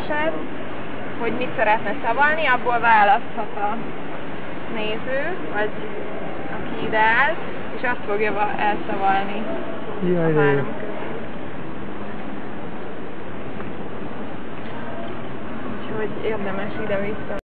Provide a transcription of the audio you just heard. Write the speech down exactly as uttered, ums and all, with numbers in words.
keresed, hogy mit szeretne szavalni, abból választhat a néző, vagy aki ide áll, és azt fogja elszavalni. Jaj, de jó. Úgyhogy érdemes ide-vissza.